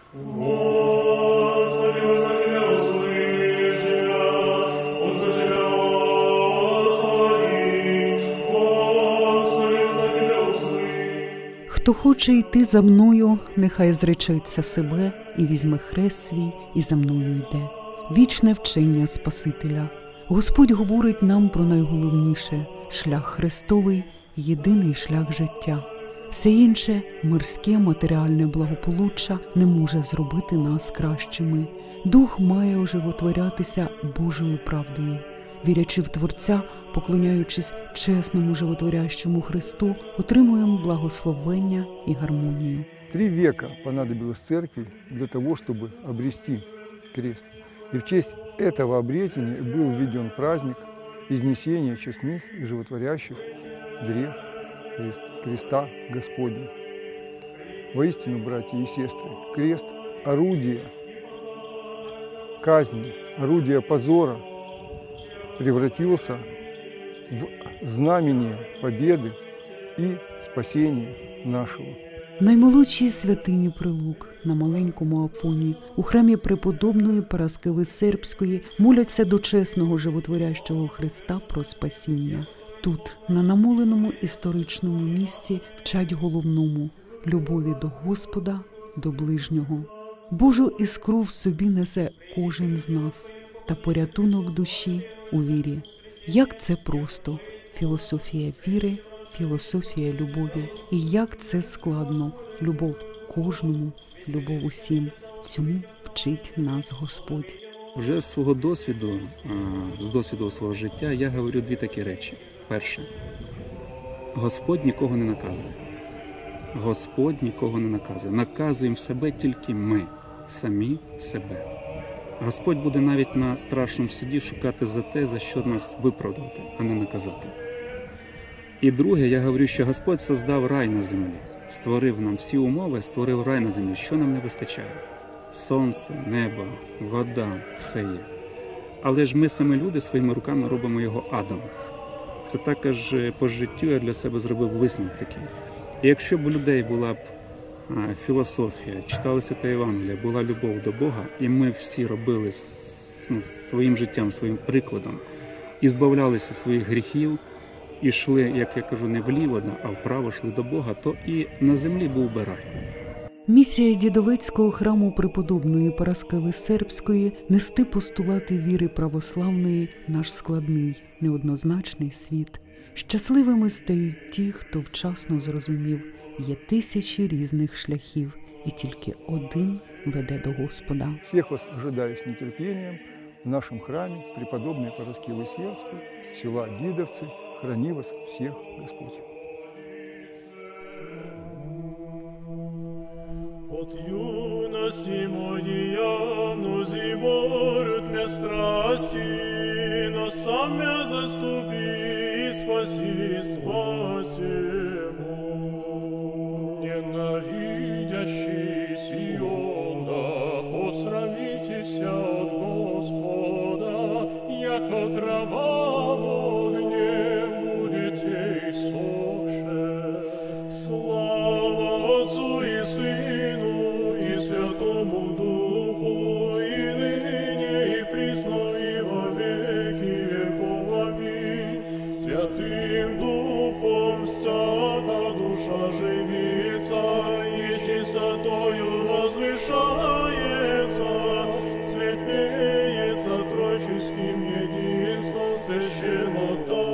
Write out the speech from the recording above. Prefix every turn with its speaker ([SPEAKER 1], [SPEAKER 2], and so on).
[SPEAKER 1] Хто хоче йти за мною, нехай зречеться себе і візьме хрест свій, і за мною йде. Вічне вчення Спасителя. Господь говорить нам про найголовніше – шлях Христовий – єдиний шлях життя. Все інше, мирське, матеріальне благополуччя не може зробити нас кращими. Дух має оживотворятися Божою правдою. Вірячи в Творця, поклоняючись чесному животворящому Христу, отримуємо благословення і гармонію.
[SPEAKER 2] 3 века понадобилось церкви для того, чтобы обрести крест. И в честь этого обретения был введен праздник изнесения честных и животворящих древ креста Господня. Воистину, братья и сестры, крест – орудие казни, орудие позора, превратился в знамение победы и спасения нашего.
[SPEAKER 1] В наймолодшій святині Прилук на маленькому Афоні у храмі преподобної Параскеви Сербської моляться до чесного животворящого Христа про спасіння. Тут, на намоленому історичному місці, вчать головному – любові до Господа, до ближнього. Божу іскру в собі несе кожен з нас та порятунок душі у вірі. Як це просто – філософія віри, філософія любові. І як це складно – любов кожному, любов усім. Цьому вчить нас Господь.
[SPEAKER 3] Вже з свого досвіду, з досвіду свого життя, я говорю 2 такі речі. Перше. Господь нікого не наказує. Господь нікого не наказує. Наказуємо себе тільки ми, самі себе. Господь буде навіть на страшному суді шукати за те, за що нас виправдати, а не наказати. І друге, я говорю, що Господь создав рай на землі. Створив нам всі умови, створив рай на землі. Що нам не вистачає? Сонце, небо, вода, все є. Але ж ми самі люди своїми руками робимо його адом. Це також по життю я для себе зробив висновок такий. І якщо б у людей була б філософія, читалася та Євангелія, була любов до Бога, і ми всі робили своїм життям, своїм прикладом, і збавлялися своїх гріхів, і йшли, як я кажу, не вліво, а вправо йшли до Бога, то і на землі був би рай.
[SPEAKER 1] Місія Дідовецького храму преподобної Параскеви Сербської – нести постулати віри православної в наш складний, неоднозначний світ. Щасливими стають ті, хто вчасно зрозумів, є тисячі різних шляхів, і тільки один веде до Господа.
[SPEAKER 2] Всіх вас ожидаю з нетерпінням в нашому храмі преподобної Параскеви Сербської, села Дідовці. Храни вас всіх Господь.
[SPEAKER 4] От юности моя mnozi борют мне страсти, но сам меня заступи, спаси, спасему. Ненавидящий Сиона, посрамитесь от Господа, яко трава в огне будете иссохше. Слава Отцу и Сыну и Святому Духу, и ныне, и присно, и во веки веков. Аминь. Святым Духом всяка душа живится, и чистотою возвышается, светлеется тройческим единством священнотворца.